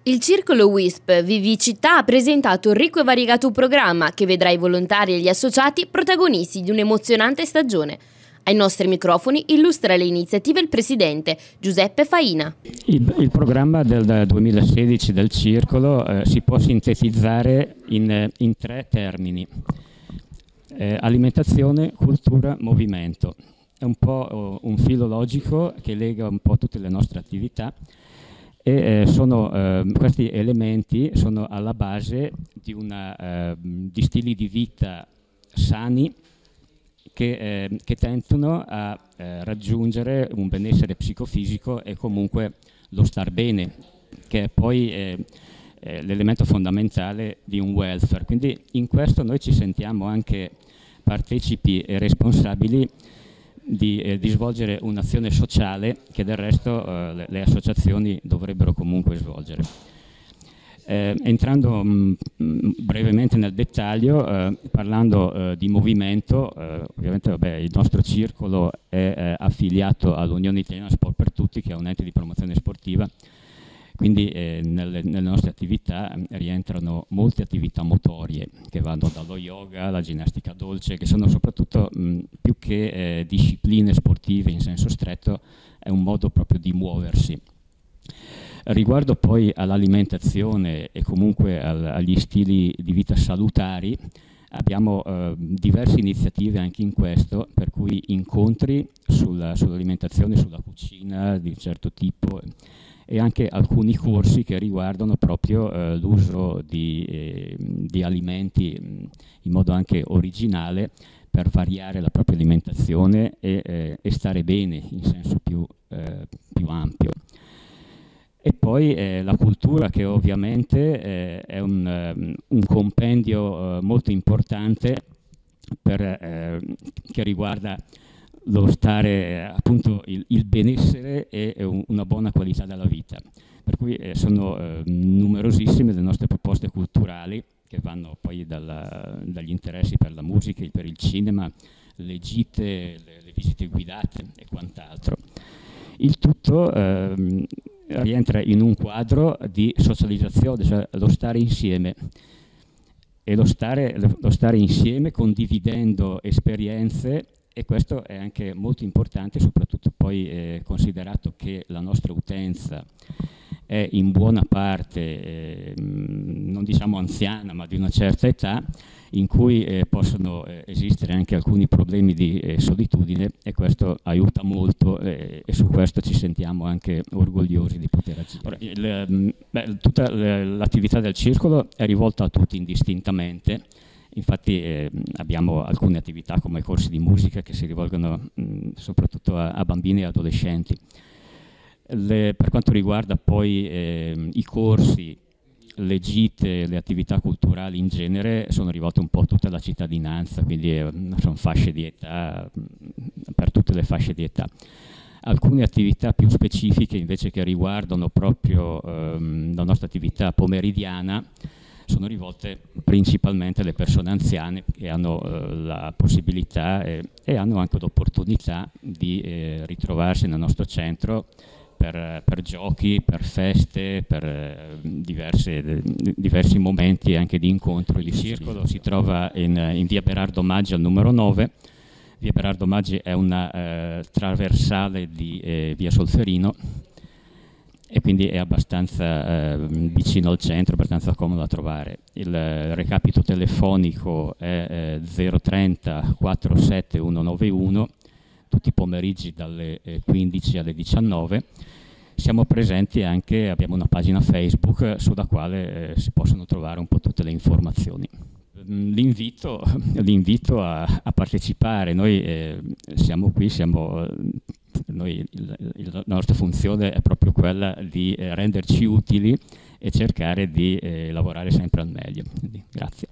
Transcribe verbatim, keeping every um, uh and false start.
Il Circolo WISP Vivicità ha presentato un ricco e variegato programma che vedrà i volontari e gli associati protagonisti di un'emozionante stagione. Ai nostri microfoni illustra le iniziative il presidente Giuseppe Faina. Il, il programma del duemilasedici del Circolo eh, si può sintetizzare in, in tre termini: eh, alimentazione, cultura, movimento. È un po' oh, un filo logico che lega un po' tutte le nostre attività. E eh, sono, eh, questi elementi sono alla base di, una, eh, di stili di vita sani che, eh, che tentano a eh, raggiungere un benessere psicofisico e comunque lo star bene, che è poi eh, eh, l'elemento fondamentale di un welfare. Quindi in questo noi ci sentiamo anche partecipi e responsabili Di, eh, di svolgere un'azione sociale che del resto eh, le, le associazioni dovrebbero comunque svolgere. Eh, entrando mh, brevemente nel dettaglio, eh, parlando eh, di movimento, eh, ovviamente vabbè, il nostro circolo è eh, affiliato all'Unione Italiana Sport per Tutti, che è un ente di promozione sportiva. Quindi eh, nelle, nelle nostre attività eh, rientrano molte attività motorie che vanno dallo yoga alla ginnastica dolce, che sono soprattutto mh, più che eh, discipline sportive in senso stretto, è un modo proprio di muoversi. Riguardo poi all'alimentazione e comunque al, agli stili di vita salutari, abbiamo eh, diverse iniziative anche in questo, per cui incontri sulla, sull'alimentazione, sulla cucina di un certo tipo, e anche alcuni corsi che riguardano proprio eh, l'uso di, eh, di alimenti mh, in modo anche originale per variare la propria alimentazione e, eh, e stare bene in senso più, eh, più ampio. E poi eh, la cultura, che ovviamente eh, è un, um, un compendio eh, molto importante per, eh, che riguarda lo stare, appunto il, il benessere e, e un, una buona qualità della vita. Per cui eh, sono eh, numerosissime le nostre proposte culturali, che vanno poi dalla, dagli interessi per la musica, per il cinema, le gite, le, le visite guidate e quant'altro. Il tutto eh, rientra in un quadro di socializzazione, cioè lo stare insieme. E lo stare, lo stare insieme condividendo esperienze. E questo è anche molto importante, soprattutto poi eh, considerato che la nostra utenza è in buona parte, eh, non diciamo anziana, ma di una certa età, in cui eh, possono eh, esistere anche alcuni problemi di eh, solitudine, e questo aiuta molto eh, e su questo ci sentiamo anche orgogliosi di poter agire. Ora, il, beh, tutta l'attività del circolo è rivolta a tutti indistintamente. Infatti eh, abbiamo alcune attività come i corsi di musica che si rivolgono mh, soprattutto a, a bambini e adolescenti. Le, per quanto riguarda poi eh, i corsi, le gite, le attività culturali in genere, sono rivolte un po' a tutta la cittadinanza, quindi eh, sono fasce di età, mh, per tutte le fasce di età. Alcune attività più specifiche invece, che riguardano proprio ehm, la nostra attività pomeridiana, sono rivolte principalmente alle persone anziane che hanno eh, la possibilità e, e hanno anche l'opportunità di eh, ritrovarsi nel nostro centro per, per giochi, per feste, per eh, diverse, diversi momenti anche di incontro. Il circolo si trova in, in via Berardo Maggi al numero nove. Via Berardo Maggi è una eh, traversale di eh, via Solferino, e quindi è abbastanza eh, vicino al centro, abbastanza comodo da trovare. Il eh, recapito telefonico è eh, zero trenta quarantasette centonovantuno, tutti i pomeriggi dalle eh, quindici alle diciannove. Siamo presenti anche, abbiamo una pagina Facebook sulla quale eh, si possono trovare un po' tutte le informazioni. L'invito, l'invito a, a partecipare. Noi eh, siamo qui, siamo... Noi, il, il, la nostra funzione è proprio quella di eh, renderci utili e cercare di eh, lavorare sempre al meglio. Quindi, grazie.